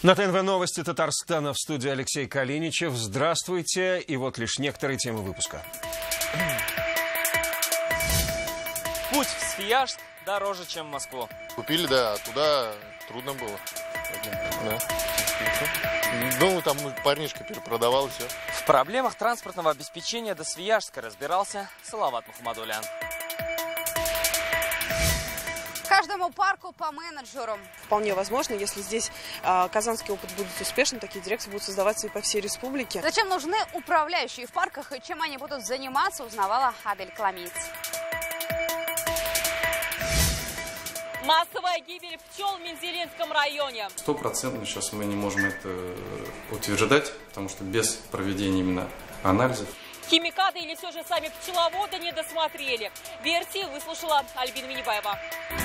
На ТНВ новости Татарстана, в студии Алексей Калиничев. Здравствуйте. И вот лишь некоторые темы выпуска. Путь в Свияжск дороже, чем в Москву. Купили, да, туда трудно было. Да. Ну, там парнишка перепродавал, все. В проблемах транспортного обеспечения до Свияжска разбирался Салават Мухаммадулиан. Каждому парку по менеджеру. Вполне возможно, если здесь казанский опыт будет успешным, такие дирекции будут создаваться и по всей республике. Зачем нужны управляющие в парках и чем они будут заниматься, узнавала Адель Кламиц. Массовая гибель пчел в Мензелинском районе. 100% сейчас мы не можем это утверждать, потому что без проведения именно анализов. Химикаты или все же сами пчеловоды не досмотрели. Версии выслушала Альбина Минибаева.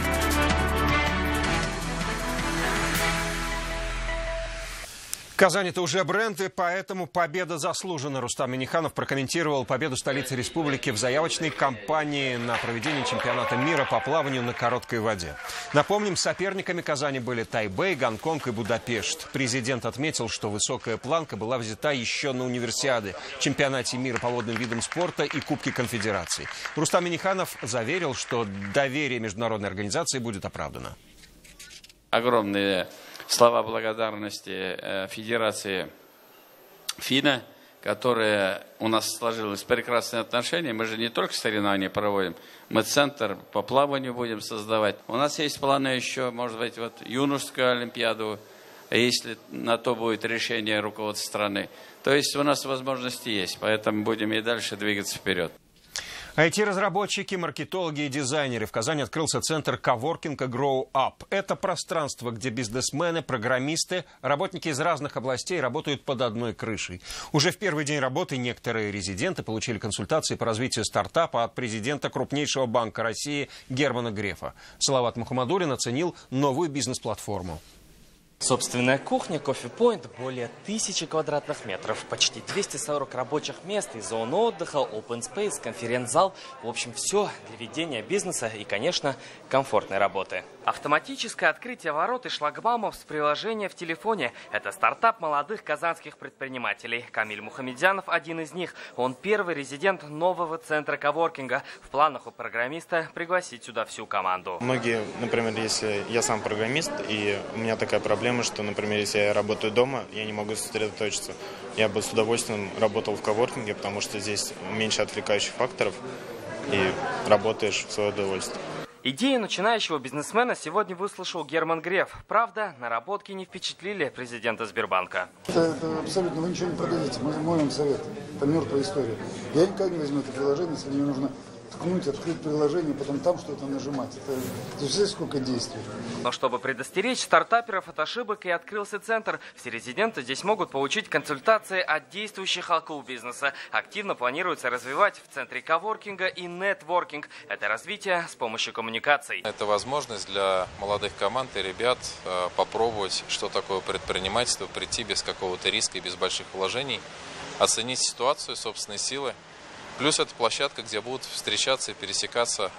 Казань – это уже бренд, и поэтому победа заслужена. Рустам Минниханов прокомментировал победу столицы республики в заявочной кампании на проведение чемпионата мира по плаванию на короткой воде. Напомним, соперниками Казани были Тайбэй, Гонконг и Будапешт. Президент отметил, что высокая планка была взята еще на универсиаде, чемпионате мира по водным видам спорта и Кубке конфедераций. Рустам Минниханов заверил, что доверие международной организации будет оправдано. Огромные слова благодарности Федерации ФИНА, которая у нас сложилось прекрасные отношения. Мы же не только соревнования проводим, мы центр по плаванию будем создавать. У нас есть планы еще, может быть, вот юношескую олимпиаду, если на то будет решение руководства страны. То есть у нас возможности есть, поэтому будем и дальше двигаться вперед. IT-разработчики, маркетологи и дизайнеры. В Казани открылся центр коворкинга Grow Up. Это пространство, где бизнесмены, программисты, работники из разных областей работают под одной крышей. Уже в первый день работы некоторые резиденты получили консультации по развитию стартапа от президента крупнейшего банка России Германа Грефа. Салават Мухаммадулиан оценил новую бизнес-платформу. Собственная кухня, кофе-поинт, более 1000 квадратных метров, почти 240 рабочих мест и зон отдыха, open space, конференц-зал. В общем, все для ведения бизнеса и, конечно, комфортной работы. Автоматическое открытие ворот и шлагбаумов с приложения в телефоне. Это стартап молодых казанских предпринимателей. Камиль Мухамедзянов один из них. Он первый резидент нового центра коворкинга. В планах у программиста пригласить сюда всю команду. Многие, например, если я сам программист, и у меня такая проблема, что, например, если я работаю дома, я не могу сосредоточиться. Я бы с удовольствием работал в коворкинге, потому что здесь меньше отвлекающих факторов и работаешь в свое удовольствие. Идею начинающего бизнесмена сегодня выслушал Герман Греф. Правда, наработки не впечатлили президента Сбербанка. Это абсолютно, вы ничего не продадите. Мой вам совет. Это мертвая история. Я никогда не возьму это приложение, если мне нужно ткнуть, открыть приложение, потом там что-то нажимать. Это знаете, сколько действий. Но чтобы предостеречь стартаперов от ошибок, и открылся центр. Все резиденты здесь могут получить консультации от действующих акул бизнеса. Активно планируется развивать в центре коворкинга и нетворкинг. Это развитие с помощью коммуникаций. Это возможность для молодых команд и ребят попробовать, что такое предпринимательство, прийти без какого-то риска и без больших вложений, оценить ситуацию, собственные силы. Плюс это площадка, где будут встречаться и пересекаться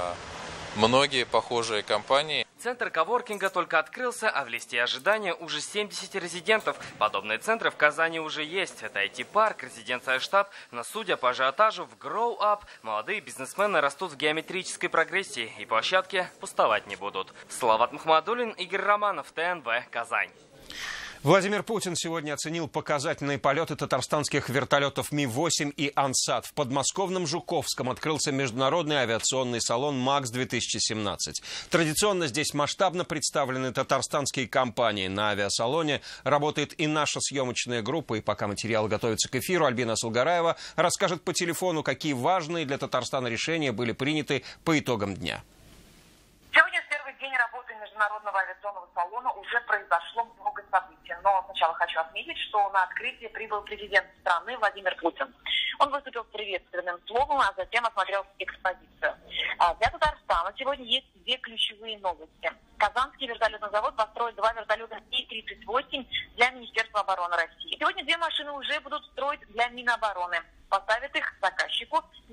многие похожие компании. Центр коворкинга только открылся, а в листе ожидания уже 70 резидентов. Подобные центры в Казани уже есть. Это IT-парк, резиденция штаб. Но судя по ажиотажу в Grow Up, молодые бизнесмены растут в геометрической прогрессии. И площадки пустовать не будут. Салават Мухаммадулиан, Игорь Романов, ТНВ, Казань. Владимир Путин сегодня оценил показательные полеты татарстанских вертолетов Ми-8 и Ансат. В подмосковном Жуковском открылся международный авиационный салон МАКС-2017. Традиционно здесь масштабно представлены татарстанские компании. На авиасалоне работает и наша съемочная группа. И пока материал готовится к эфиру, Альбина Асылгараева расскажет по телефону, какие важные для Татарстана решения были приняты по итогам дня. Сегодня в первый день работы международного авиационного салона уже произошло много событий. Но сначала хочу отметить, что на открытие прибыл президент страны Владимир Путин. Он выступил с приветственным словом, а затем осмотрел экспозицию. Для Татарстана сегодня есть две ключевые новости. Казанский вертолетный завод построит 2 вертолета И-38 для Министерства обороны России. Сегодня 2 машины уже будут строить для Минобороны. Поставят их заказчику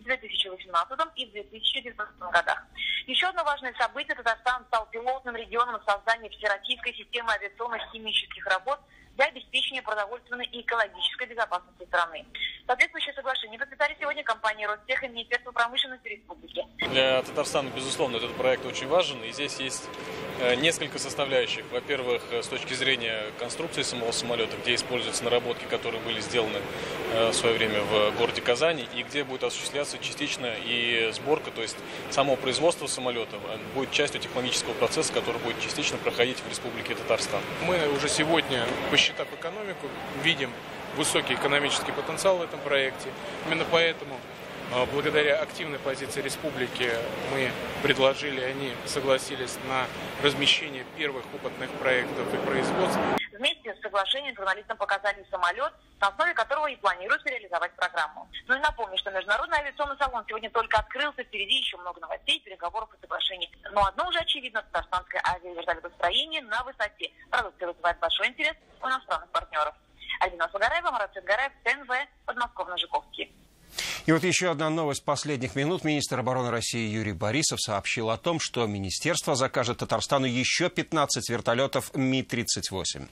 2018 и в 2019 годах. Еще одно важное событие: Татарстан стал пилотным регионом в создании всероссийской системы авиационных химических работ для обеспечения продовольственной и экологической безопасности страны. Соответствующее соглашение подписали сегодня компании Ростех и Министерство промышленности Республики. Для Татарстана, безусловно, этот проект очень важен, и здесь есть несколько составляющих. Во-первых, с точки зрения конструкции самого самолета, где используются наработки, которые были сделаны в свое время в городе Казани, и где будет осуществляться частично и сборка, то есть само производство самолета будет частью технологического процесса, который будет частично проходить в Республике Татарстан. Мы уже сегодня, посчитав экономику, видим высокий экономический потенциал в этом проекте. Именно поэтому, благодаря активной позиции республики, мы предложили, они согласились на размещение первых опытных проектов и производств. Вместе с соглашением журналистам показали самолет, на основе которого и планируется реализовать программу. Ну и напомню, что Международный авиационный салон сегодня только открылся, впереди еще много новостей, переговоров и соглашений. Но одно уже очевидно: татарстанское авиавертолетостроение на высоте. Продукция вызывает большой интерес у иностранных партнеров. Альбина Сугараева, Марат Цветгараев, ТНВ, Подмосковно-Жуковский. И вот еще одна новость последних минут. Министр обороны России Юрий Борисов сообщил о том, что министерство закажет Татарстану еще 15 вертолетов Ми-38.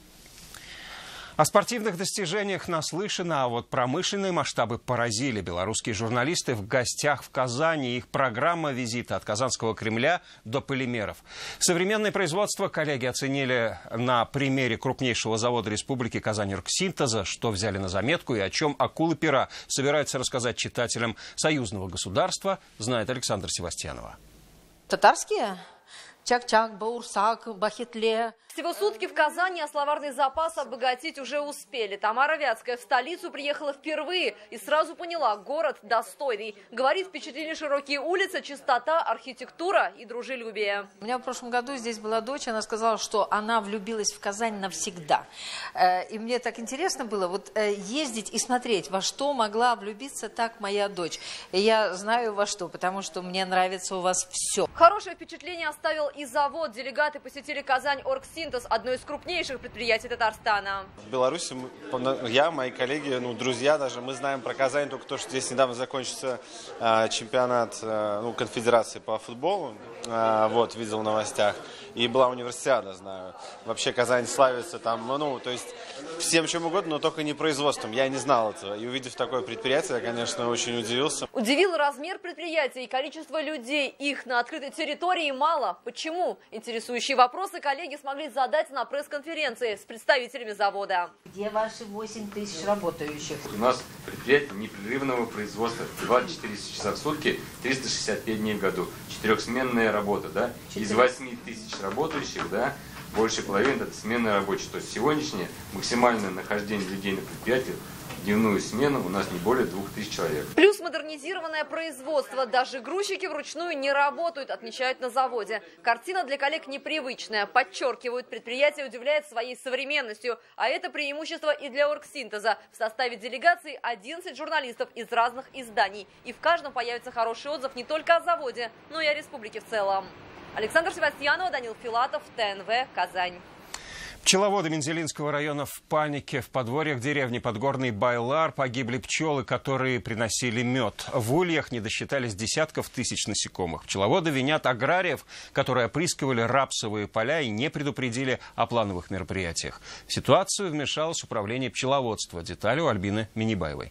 О спортивных достижениях наслышано, а вот промышленные масштабы поразили. Белорусские журналисты в гостях в Казани. Их программа визита от Казанского Кремля до полимеров. Современное производство коллеги оценили на примере крупнейшего завода республики Казань-Оргсинтеза, что взяли на заметку и о чем акулы-пера собираются рассказать читателям союзного государства, знает Александра Севастьянова. Татарские? Чак-чак, баурсак, бахетле. Всего сутки в Казани, а словарный запас обогатить уже успели. Тамара Вятская в столицу приехала впервые и сразу поняла: город достойный. Говорит, впечатлили широкие улицы, чистота, архитектура и дружелюбие. У меня в прошлом году здесь была дочь, она сказала, что она влюбилась в Казань навсегда. И мне так интересно было вот ездить и смотреть, во что могла влюбиться так моя дочь. И я знаю во что, потому что мне нравится у вас все. Хорошее впечатление оставил и завод. Делегаты посетили Казань-Оргсинтез, одно из крупнейших предприятий Татарстана. В Беларуси я, мои коллеги, друзья даже, мы знаем про Казань только то, что здесь недавно закончился чемпионат конфедерации по футболу, видел в новостях, и была универсиада, знаю. Вообще Казань славится там, то есть всем чем угодно, но только не производством. Я не знал этого, и увидев такое предприятие, я, конечно, очень удивился. Удивил размер предприятия и количество людей. Их на открытой территории мало. Почему? Интересующие вопросы коллеги смогли задать на пресс-конференции с представителями завода. Где ваши 8 тысяч работающих? У нас предприятие непрерывного производства, 24 часа в сутки, 365 дней в году, четырехсменная работа, да? Из 8 тысяч работающих, да, больше половины это сменные рабочие. То есть сегодняшнее максимальное нахождение людей на предприятии в дневную смену у нас не более 2000 человек. Плюс модернизированное производство. Даже грузчики вручную не работают, отмечают на заводе. Картина для коллег непривычная. Подчеркивают, предприятие удивляет своей современностью. А это преимущество и для Оргсинтеза. В составе делегации 11 журналистов из разных изданий. И в каждом появится хороший отзыв не только о заводе, но и о республике в целом. Александра Севастьянова, Данил Филатов, ТНВ, Казань. Пчеловоды Мензелинского района в панике. В подворьях деревни Подгорный Байлар погибли пчелы, которые приносили мед. В ульях не досчитались десятков тысяч насекомых. Пчеловоды винят аграриев, которые опрыскивали рапсовые поля и не предупредили о плановых мероприятиях. В ситуацию вмешалось управление пчеловодства. Детали у Альбины Минибаевой.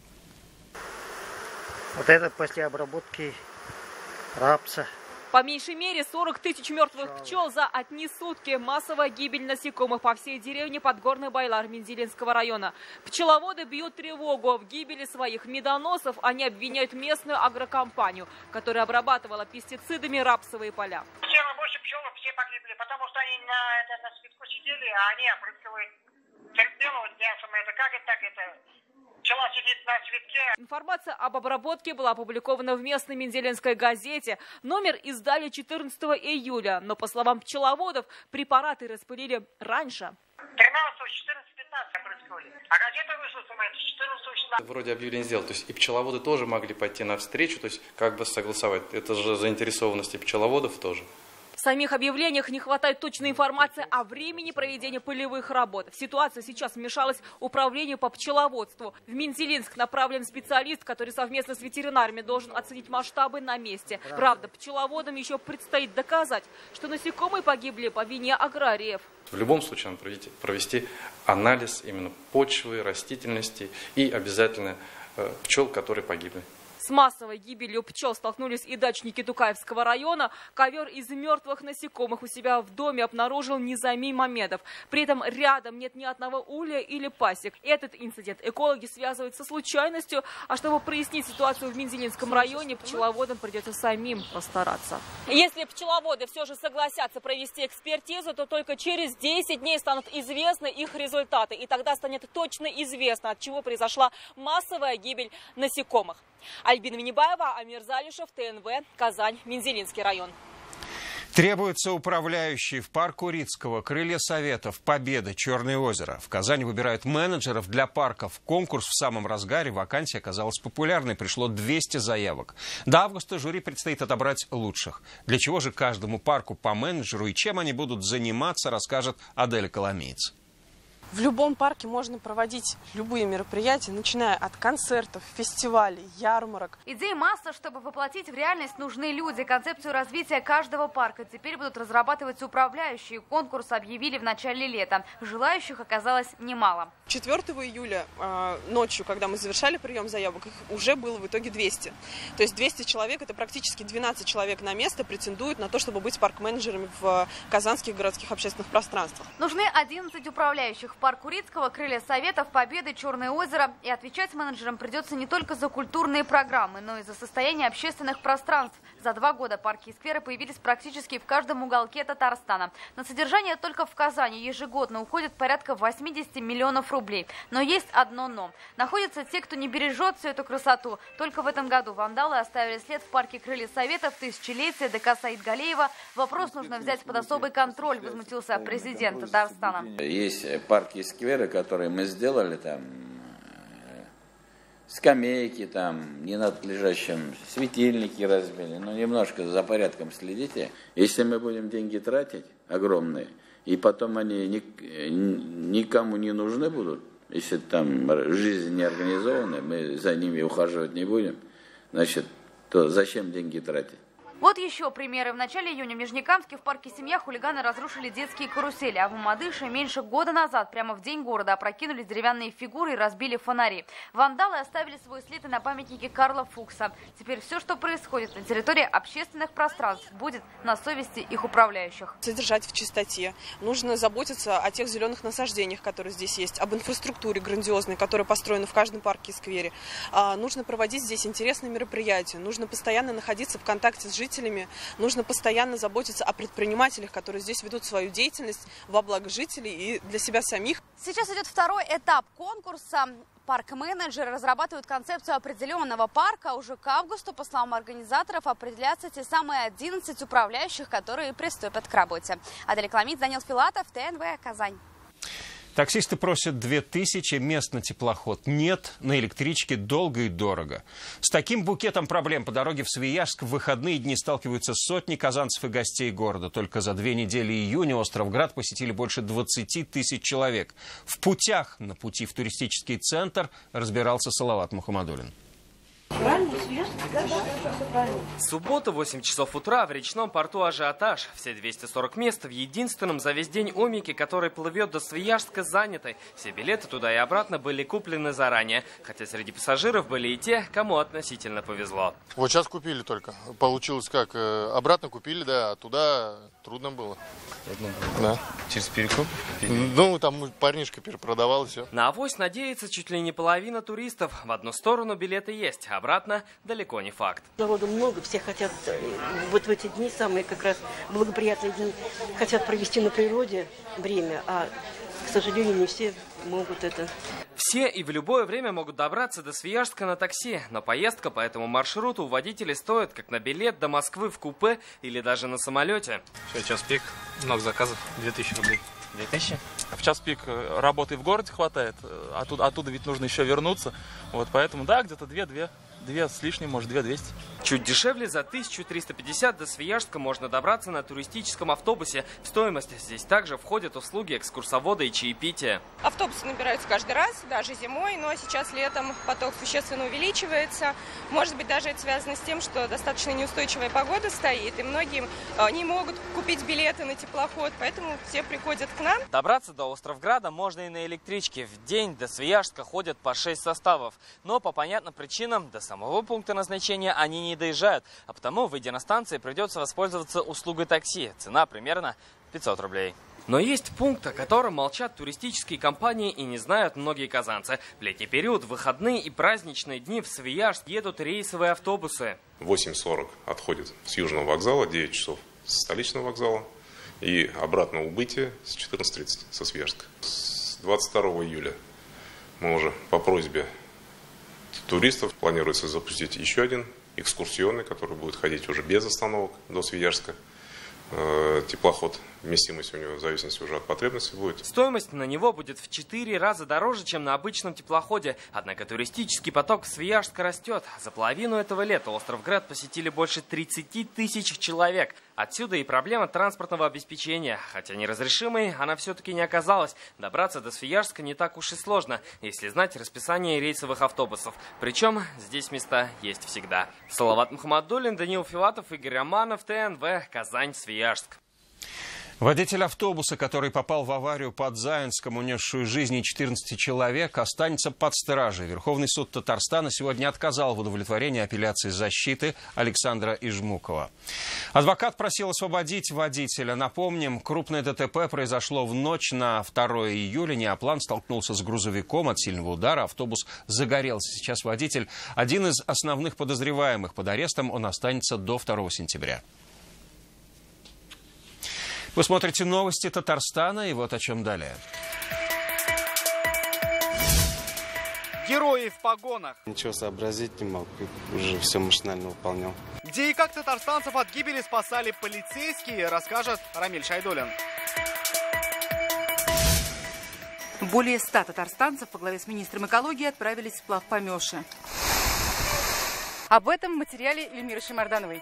Вот это после обработки рапса. По меньшей мере 40 тысяч мертвых пчел за одни сутки. Массовая гибель насекомых по всей деревне Подгорный Байлар Мензелинского района. Пчеловоды бьют тревогу. В гибели своих медоносов они обвиняют местную агрокомпанию, которая обрабатывала пестицидами рапсовые поля. Все рабочие пчелы все погибли, потому что они на цветку сидели, а они опрыскивают. Как это так это? Пчела сидит на цветке. Информация об обработке была опубликована в местной Мензелинской газете. Номер издали 14 июля. Но, по словам пчеловодов, препараты распылили раньше. 13, 14, 15 опрыскивали. А газета вышла, с 14 числа. Вроде объявление сделал. То есть и пчеловоды тоже могли пойти навстречу, то есть как бы согласовать. Это же заинтересованности пчеловодов тоже. самих объявлениях не хватает точной информации о времени проведения полевых работ. Ситуация сейчас вмешалась управлению по пчеловодству. В Мензелинск направлен специалист, который совместно с ветеринарами должен оценить масштабы на месте. Правда, пчеловодам еще предстоит доказать, что насекомые погибли по вине аграриев. В любом случае надо провести анализ именно почвы, растительности и обязательно пчел, которые погибли. С массовой гибелью пчел столкнулись и дачники Тукаевского района. Ковер из мертвых насекомых у себя в доме обнаружил Низами Мамедов. При этом рядом нет ни одного улья или пасек. Этот инцидент экологи связывают со случайностью. А чтобы прояснить ситуацию в Мензелинском районе, пчеловодам придется самим постараться. Если пчеловоды все же согласятся провести экспертизу, то только через 10 дней станут известны их результаты. И тогда станет точно известно, от чего произошла массовая гибель насекомых. Альбина Минибаева, Амир Залишев, ТНВ, Казань, Мензелинский район. Требуются управляющие в парк Урицкого, Крылья Советов, Победа, Черное озеро. В Казани выбирают менеджеров для парков. Конкурс в самом разгаре, вакансия оказалась популярной, пришло 200 заявок. До августа жюри предстоит отобрать лучших. Для чего же каждому парку по менеджеру и чем они будут заниматься, расскажет Аделя Коломеец. В любом парке можно проводить любые мероприятия, начиная от концертов, фестивалей, ярмарок. Идей масса, чтобы воплотить в реальность нужны люди. Концепцию развития каждого парка теперь будут разрабатывать управляющие. Конкурс объявили в начале лета. Желающих оказалось немало. 4 июля ночью, когда мы завершали прием заявок, их уже было в итоге 200. То есть 200 человек, это практически 12 человек на место, претендуют на то, чтобы быть парк-менеджерами в казанских городских общественных пространствах. Нужны 11 управляющих. В парк Урицкого, Крылья Советов, Победы, Черное озеро. И отвечать менеджерам придется не только за культурные программы, но и за состояние общественных пространств. За 2 года парки и скверы появились практически в каждом уголке Татарстана. На содержание только в Казани ежегодно уходит порядка 80 миллионов рублей. Но есть одно но. Находятся те, кто не бережет всю эту красоту. Только в этом году вандалы оставили след в парке Крылья Советов, тысячелетия ДК Саид-Галеева. Вопрос нужно взять под особый контроль, возмутился президент Татарстана. Есть парки и скверы, которые мы сделали, там скамейки, там ненадлежащим светильники разбили, но немножко за порядком следите. Если мы будем деньги тратить огромные, и потом они никому не нужны будут, если там жизнь не организована, мы за ними ухаживать не будем, значит, то зачем деньги тратить? Вот еще примеры. В начале июня в Нижнекамске в парке «Семья» хулиганы разрушили детские карусели, а в Мамадыше меньше года назад, прямо в день города, опрокинули деревянные фигуры и разбили фонари. Вандалы оставили свой след и на памятнике Карла Фукса. Теперь все, что происходит на территории общественных пространств, будет на совести их управляющих. Содержать в чистоте. Нужно заботиться о тех зеленых насаждениях, которые здесь есть, об инфраструктуре грандиозной, которая построена в каждом парке и сквере. Нужно проводить здесь интересные мероприятия. Нужно постоянно находиться в контакте с жителями. Нужно постоянно заботиться о предпринимателях, которые здесь ведут свою деятельность во благо жителей и для себя самих. Сейчас идет второй этап конкурса. Парк-менеджеры разрабатывают концепцию определенного парка. Уже к августу, по словам организаторов, определятся те самые 11 управляющих, которые приступят к работе. Аделя Коломеец, Данил Филатов, ТНВ, Казань. Таксисты просят 2000, мест на теплоход нет, на электричке долго и дорого. С таким букетом проблем по дороге в Свияжск в выходные дни сталкиваются сотни казанцев и гостей города. Только за 2 недели июня Островград посетили больше 20 тысяч человек. В путях на пути в туристический центр разбирался Салават Мухаммадуллин. Суббота, 8 часов утра, в речном порту ажиотаж. Все 240 мест в единственном за весь день омике, который плывет до Свияжска, заняты. Все билеты туда и обратно были куплены заранее. Хотя среди пассажиров были и те, кому относительно повезло. Вот сейчас купили только. Получилось как? Обратно купили, да, а туда трудно было. Трудно было? Да. Через перекуп? Ну, там парнишка перепродавал и все. На авось надеется чуть ли не половина туристов. В одну сторону билеты есть, обратно далеко не факт. Народу много, все хотят вот в эти дни, самые как раз благоприятные дни, хотят провести на природе время, а, к сожалению, не все могут это. Все и в любое время могут добраться до Свияжска на такси, но поездка по этому маршруту у водителей стоит как на билет до Москвы в купе или даже на самолете. Сейчас пик, много заказов, 2000 рублей. 2000? В час пик работы в городе хватает, оттуда ведь нужно еще вернуться. Вот поэтому, да, где-то 2 с лишним, может, 2200. Чуть дешевле за 1350 до Свияжска можно добраться на туристическом автобусе. В стоимость здесь также входят услуги экскурсовода и чаепития. Автобусы набираются каждый раз, даже зимой, но сейчас летом поток существенно увеличивается. Может быть, даже это связано с тем, что достаточно неустойчивая погода стоит, и многие не могут купить билеты на теплоход, поэтому все приходят к нам. Добраться до Островграда можно и на электричке. В день до Свияжска ходят по 6 составов. Но по понятным причинам до самого пункта назначения они не доезжают, а потому, выйдя на станции, придется воспользоваться услугой такси. Цена примерно 500 рублей. Но есть пункт, о котором молчат туристические компании и не знают многие казанцы. В летний период, в выходные и праздничные дни в Свияжск едут рейсовые автобусы. 8:40 отходит с Южного вокзала, 9 часов с столичного вокзала и обратно убытие с 14:30 со Свияжска. С 22 июля мы уже по просьбе туристов планируется запустить еще один экскурсионный, который будет ходить уже без остановок до Свияжска. Теплоход, вместимость у него в зависимости уже от потребностей будет. Стоимость на него будет в 4 раза дороже, чем на обычном теплоходе. Однако туристический поток в Свияжск растет. За половину этого лета Островград посетили больше 30 тысяч человек. Отсюда и проблема транспортного обеспечения. Хотя неразрешимой она все-таки не оказалась. Добраться до Свияжска не так уж и сложно, если знать расписание рейсовых автобусов. Причем здесь места есть всегда. Салават Мухаммадуллин, Даниил Филатов, Игорь Романов, ТНВ, Казань, Свияжск. Водитель автобуса, который попал в аварию под Заинском, унесшую жизни 14 человек, останется под стражей. Верховный суд Татарстана сегодня отказал в удовлетворении апелляции защиты Александра Ижмукова. Адвокат просил освободить водителя. Напомним, крупное ДТП произошло в ночь на 2 июля. Неоплан столкнулся с грузовиком. От сильного удара автобус загорелся. Сейчас водитель один из основных подозреваемых. Под арестом он останется до 2 сентября. Вы смотрите новости Татарстана, и вот о чем далее. Герои в погонах. Ничего сообразить не мог, уже все машинально выполнял. Где и как татарстанцев от гибели спасали полицейские, расскажет Рамиль Шайдуллин. Более 100 татарстанцев во главе с министром экологии отправились в сплав по Мёше. Об этом в материале Эльмиры Шимардановой.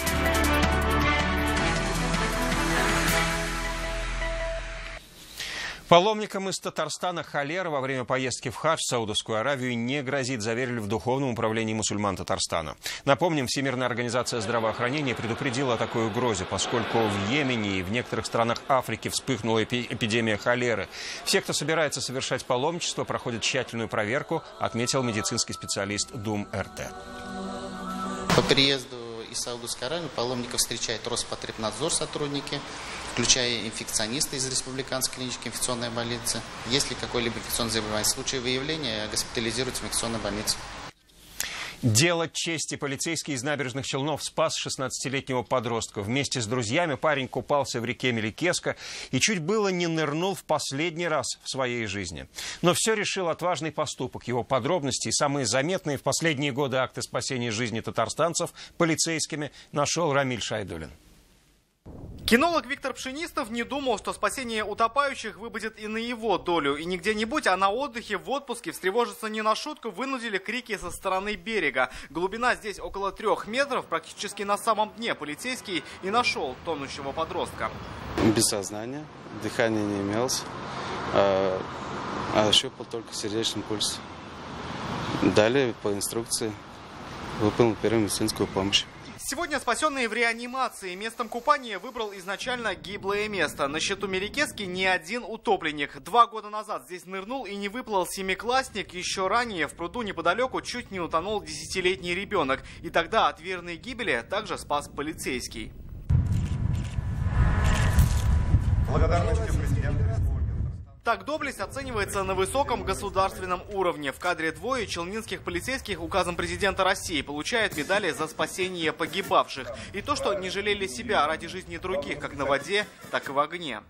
Паломникам из Татарстана холера во время поездки в хадж в Саудовскую Аравию не грозит, заверили в Духовном управлении мусульман Татарстана. Напомним, Всемирная организация здравоохранения предупредила о такой угрозе, поскольку в Йемене и в некоторых странах Африки вспыхнула эпидемия холеры. Все, кто собирается совершать паломничество, проходят тщательную проверку, отметил медицинский специалист ДУМ-РТ. По приезду из Саудовской Аравии паломников встречает Роспотребнадзор сотрудники, включая инфекционисты из Республиканской клинической инфекционной больницы. Если какое-либо инфекционное заболевание, в случае выявления госпитализируется в инфекционной больнице. Дело чести. Полицейский из Набережных Челнов спас 16-летнего подростка. Вместе с друзьями парень купался в реке Меликеска и чуть было не нырнул в последний раз в своей жизни. Но все решил отважный поступок. Его подробности и самые заметные в последние годы акты спасения жизни татарстанцев полицейскими нашел Рамиль Шайдуллин. Кинолог Виктор Пшенистов не думал, что спасение утопающих выпадет и на его долю. И не где-нибудь, а на отдыхе, в отпуске, встревожиться не на шутку, вынудили крики со стороны берега. Глубина здесь около 3 метров, практически на самом дне полицейский и нашел тонущего подростка. Без сознания, дыхания не имелось, щупал только сердечный пульс. Далее по инструкции выполнил первую медицинскую помощь. Сегодня спасенный в реанимации. Местом купания выбрал изначально гиблое место. На счету Меликески не один утопленник. 2 года назад здесь нырнул и не выплыл 7-классник. Еще ранее в пруду неподалеку чуть не утонул 10-летний ребенок. И тогда от верной гибели также спас полицейский. Благодарность президенту. Так доблесть оценивается на высоком государственном уровне. В кадре двое челнинских полицейских указом президента России получают медали за спасение погибавших. И то, что не жалели себя ради жизни других, как на воде, так и в огне.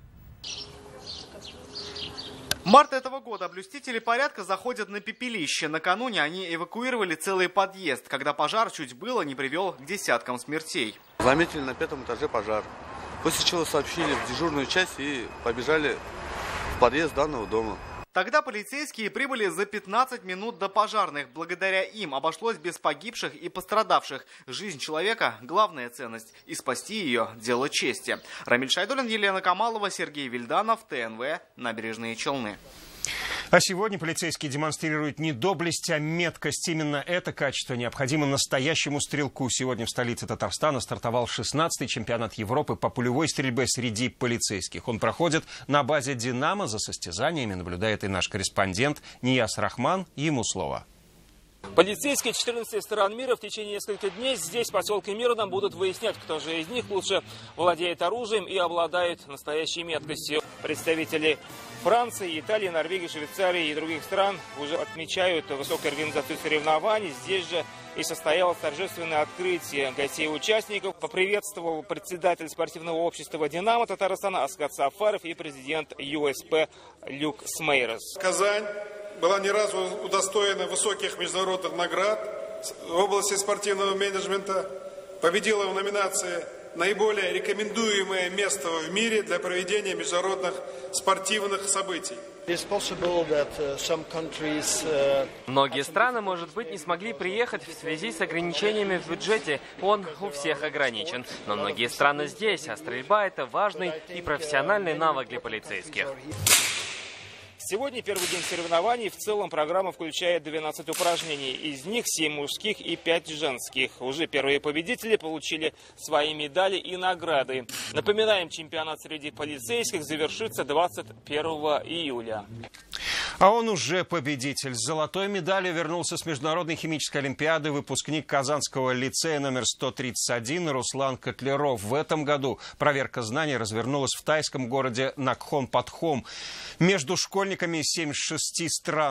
Март этого года блюстители порядка заходят на пепелище. Накануне они эвакуировали целый подъезд, когда пожар чуть было не привел к десяткам смертей. Заметили на 5-м этаже пожар. После чего сообщили в дежурную часть и побежали в подъезд данного дома. Тогда полицейские прибыли за 15 минут до пожарных. Благодаря им обошлось без погибших и пострадавших. Жизнь человека – главная ценность. И спасти ее – дело чести. Рамиль Шайдуллин, Елена Камалова, Сергей Вильданов, ТНВ, Набережные Челны. А сегодня полицейские демонстрируют не доблесть, а меткость. Именно это качество необходимо настоящему стрелку. Сегодня в столице Татарстана стартовал 16-й чемпионат Европы по пулевой стрельбе среди полицейских. Он проходит на базе «Динамо». За состязаниями наблюдает и наш корреспондент Нияз Рахман. Ему слово. Полицейские 14 стран мира в течение нескольких дней здесь, в поселке Мирном, будут выяснять, кто же из них лучше владеет оружием и обладает настоящей меткостью. Представители Франции, Италии, Норвегии, Швейцарии и других стран уже отмечают высокую организацию соревнований. Здесь же и состоялось торжественное открытие. Гостей и участников поприветствовал председатель спортивного общества «Динамо» Татарстана Асгат Сафаров и президент ЮСП Люк Смейрос. Казань была не разу удостоена высоких международных наград в области спортивного менеджмента, победила в номинации «Наиболее рекомендуемое место в мире для проведения международных спортивных событий». Многие страны, может быть, не смогли приехать в связи с ограничениями в бюджете. Он у всех ограничен. Но многие страны здесь, а стрельба – это важный и профессиональный навык для полицейских. Сегодня первый день соревнований. В целом программа включает 12 упражнений. Из них 7 мужских и 5 женских. Уже первые победители получили свои медали и награды. Напоминаем, чемпионат среди полицейских завершится 21 июля. А он уже победитель. С золотой медалью вернулся с Международной химической олимпиады выпускник Казанского лицея номер 131 Руслан Котляров. В этом году проверка знаний развернулась в тайском городе Накхон-Патхом. Между школьниками из 76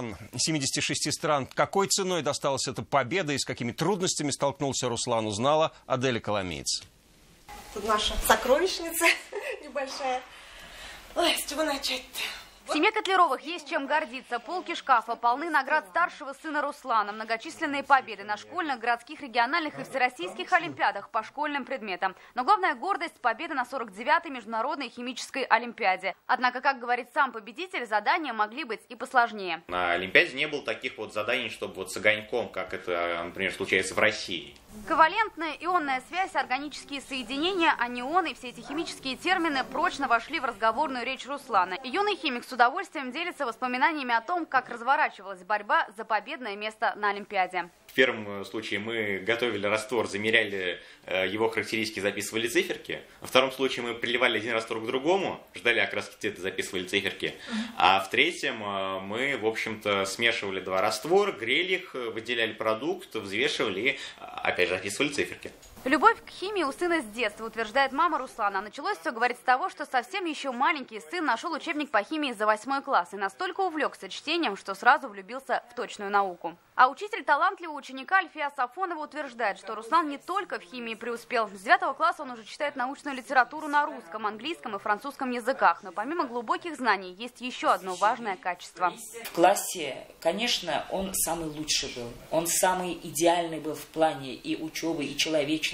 стран. Какой ценой досталась эта победа и с какими трудностями столкнулся Руслан, узнала Аделя Коломиец. Тут наша сокровищница небольшая. Ой, с чего начать-то? В семье Котляровых есть чем гордиться. Полки шкафа полны наград старшего сына Руслана. Многочисленные победы на школьных, городских, региональных и всероссийских олимпиадах по школьным предметам. Но главная гордость – победа на 49-й Международной химической олимпиаде. Однако, как говорит сам победитель, задания могли быть и посложнее. На олимпиаде не было таких вот заданий, чтобы вот с огоньком, как это, например, случается в России. Ковалентная ионная связь, органические соединения, анионы – все эти химические термины прочно вошли в разговорную речь Руслана. И юный химик с удовольствием делится воспоминаниями о том, как разворачивалась борьба за победное место на Олимпиаде. В первом случае мы готовили раствор, замеряли его характеристики, записывали циферки. Во втором случае мы приливали один раствор к другому, ждали окраски цвета, записывали циферки. А в третьем мы, в общем-то, смешивали два раствора, грели их, выделяли продукт, взвешивали и, опять же, записывали циферки. Любовь к химии у сына с детства, утверждает мама Руслана. Началось все, говорит, с того, что совсем еще маленький сын нашел учебник по химии за 8 класс и настолько увлекся чтением, что сразу влюбился в точную науку. А учитель талантливого ученика Альфия Сафонова утверждает, что Руслан не только в химии преуспел. С 9 класса он уже читает научную литературу на русском, английском и французском языках. Но помимо глубоких знаний есть еще одно важное качество. В классе, конечно, он самый лучший был. Он самый идеальный был в плане и учебы, и человечности.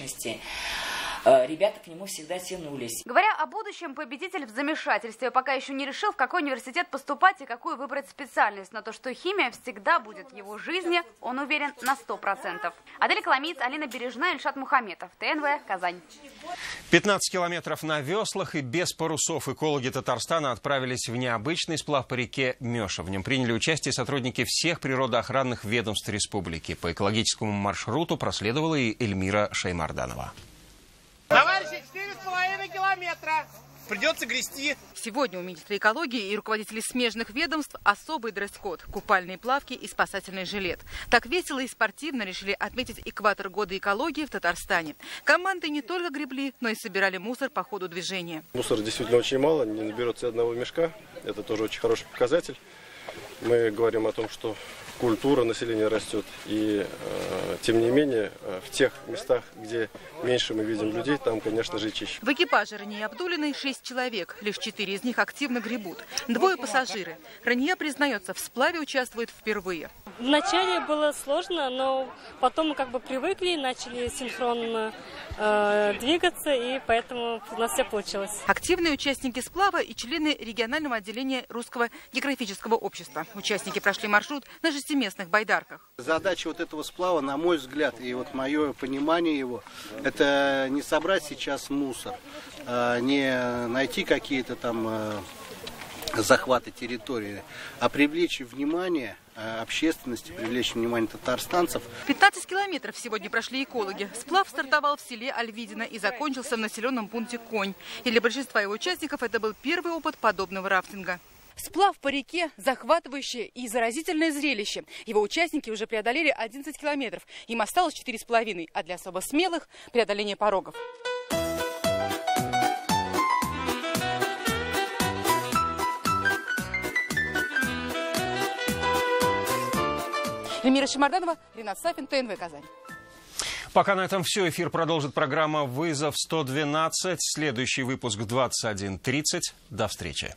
Ребята к нему всегда тянулись. Говоря о будущем, победитель в замешательстве. Пока еще не решил, в какой университет поступать и какую выбрать специальность. Но то, что химия всегда будет в его жизни, он уверен на 100%. Адель Коломиец, Алина Бережная, Ильшат Мухаметов. ТНВ, Казань. 15 километров на веслах и без парусов экологи Татарстана отправились в необычный сплав по реке Мёша. В нем приняли участие сотрудники всех природоохранных ведомств республики. По экологическому маршруту проследовала и Эльмира Шаймарданова. Товарищи, 4,5 километра. Придется грести. Сегодня у министра экологии и руководителей смежных ведомств особый дресс-код – купальные плавки и спасательный жилет. Так весело и спортивно решили отметить экватор года экологии в Татарстане. Команды не только гребли, но и собирали мусор по ходу движения. Мусора действительно очень мало, не наберется одного мешка. Это тоже очень хороший показатель. Мы говорим о том, что культура населения растет. И тем не менее, в тех местах, где меньше мы видим людей, там, конечно же, чище. В экипаже Рания Абдуллиной 6 человек. Лишь 4 из них активно гребут. 2 пассажиры. Рания признается, в сплаве участвует впервые. Вначале было сложно, но потом мы как бы привыкли, начали синхронно двигаться, и поэтому у нас все получилось. Активные участники сплава и члены регионального отделения Русского географического общества. Участники прошли маршрут на 6-местных байдарках. Задача вот этого сплава, на мой взгляд, и вот мое понимание его, это не собрать сейчас мусор, не найти какие-то там захваты территории, а привлечь внимание общественности, привлечь внимание татарстанцев. 15 километров сегодня прошли экологи. Сплав стартовал в селе Альвидино и закончился в населенном пункте Конь. И для большинства его участников это был первый опыт подобного рафтинга. Сплав по реке – захватывающее и заразительное зрелище. Его участники уже преодолели 11 километров. Им осталось 4,5, а для особо смелых – преодоление порогов. Эльмира Шамарданова, Ринат Сафин, ТНВ Казань. Пока на этом все. Эфир продолжит программа «Вызов 112». Следующий выпуск в 21:30. До встречи.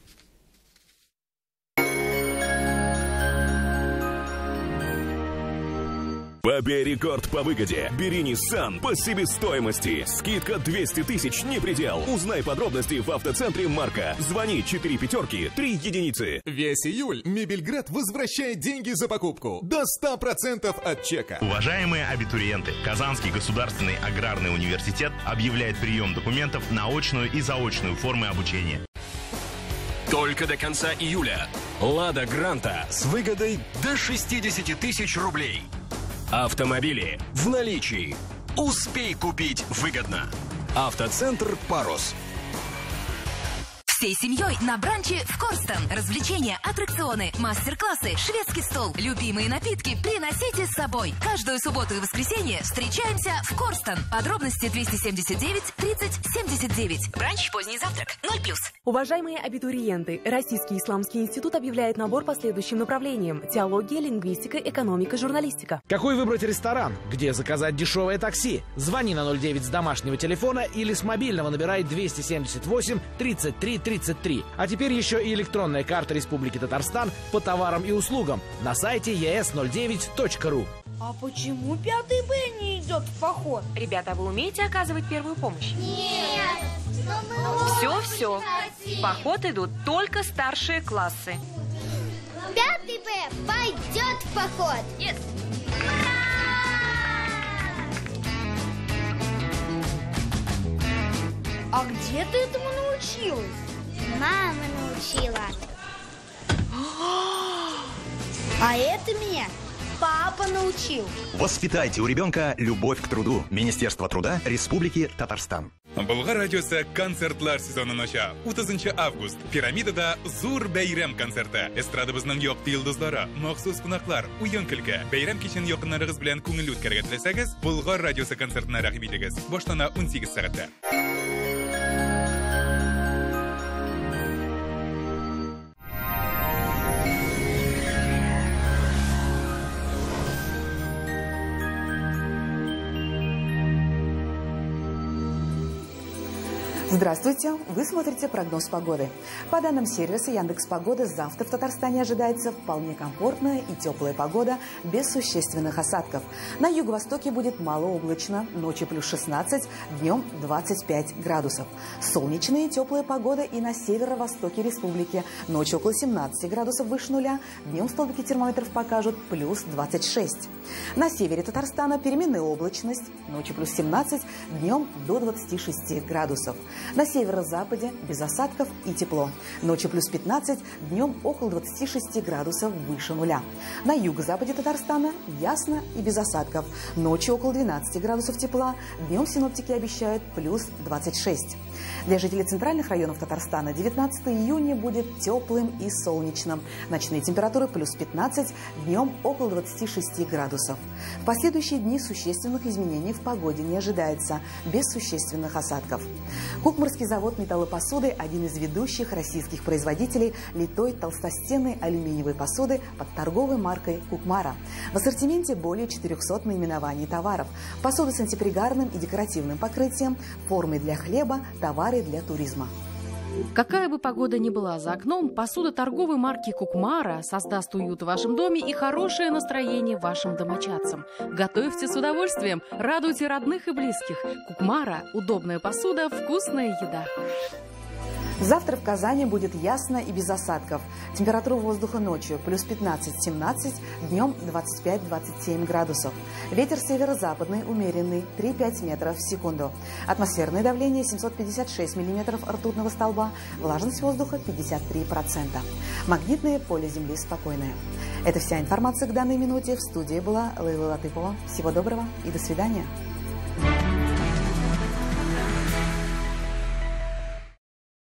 Побей рекорд по выгоде. Бери Nissan по себестоимости. Скидка 200 тысяч не предел. Узнай подробности в автоцентре Марка. Звони 4 5 3 единицы. Весь июль Мебельград возвращает деньги за покупку до 100% от чека. Уважаемые абитуриенты, Казанский государственный аграрный университет объявляет прием документов на очную и заочную формы обучения. Только до конца июля. Лада Гранта с выгодой до 60 тысяч рублей. Автомобили в наличии. Успей купить выгодно. Автоцентр «Парус». Всей семьей на бранче в Корстон. Развлечения, аттракционы, мастер-классы, шведский стол. Любимые напитки приносите с собой. Каждую субботу и воскресенье встречаемся в Корстон. Подробности 279 30 79. Бранч, поздний завтрак, 0+. Уважаемые абитуриенты, Российский исламский институт объявляет набор по следующим направлениям: теология, лингвистика, экономика, журналистика. Какой выбрать ресторан? Где заказать дешевое такси? Звони на 09 с домашнего телефона или с мобильного набирай 278 33 33. А теперь еще и электронная карта Республики Татарстан по товарам и услугам на сайте es09.ru. А почему 5 Б не идет в поход? Ребята, вы умеете оказывать первую помощь? Нет! Все. В поход идут только старшие классы. 5 Б пойдет в поход! Yes. А где ты этому научилась? Мама научила. А это меня папа научил. Воспитайте у ребенка любовь к труду. Министерство труда Республики Татарстан. Болгар радиосы концертлар сезонын ача. 30 август. Пирамидада Зур бәйрәм концерты. Эстрадабызның якты йолдызлары, махсус кунаклар, уен көлке. Бәйрәм кичен якыннарыгыз белән күңел үткәргә теләсәгез, Болгар радиосы концертына рәхим итегез. Баштана 18 сәгатьтә. Здравствуйте! Вы смотрите прогноз погоды. По данным сервиса Яндекс.Погода, завтра в Татарстане ожидается вполне комфортная и теплая погода без существенных осадков. На юго-востоке будет малооблачно, ночью плюс 16, днем 25 градусов. Солнечная и теплая погода и на северо-востоке республики. Ночью около 17 градусов выше нуля, днем столбики термометров покажут плюс 26. На севере Татарстана переменная облачность, ночью плюс 17, днем до 26 градусов. На северо-западе без осадков и тепло. Ночью плюс 15, днем около 26 градусов выше нуля. На юго-западе Татарстана ясно и без осадков. Ночью около 12 градусов тепла, днем синоптики обещают плюс 26. Для жителей центральных районов Татарстана 19 июня будет теплым и солнечным. Ночные температуры плюс 15, днем около 26 градусов. В последующие дни существенных изменений в погоде не ожидается, без существенных осадков. К Кукмарский завод металлопосуды – один из ведущих российских производителей литой толстостенной алюминиевой посуды под торговой маркой «Кукмара». В ассортименте более 400 наименований товаров. Посуда с антипригарным и декоративным покрытием, формы для хлеба, товары для туризма. Какая бы погода ни была за окном, посуда торговой марки «Кукмара» создаст уют в вашем доме и хорошее настроение вашим домочадцам. Готовьте с удовольствием, радуйте родных и близких. «Кукмара» – удобная посуда, вкусная еда. Завтра в Казани будет ясно и без осадков. Температура воздуха ночью плюс 15-17, днем 25-27 градусов. Ветер северо-западный умеренный 3-5 метров в секунду. Атмосферное давление 756 миллиметров ртутного столба, влажность воздуха 53%. Магнитное поле Земли спокойное. Это вся информация к данной минуте. В студии была Лейла Латыпова. Всего доброго и до свидания.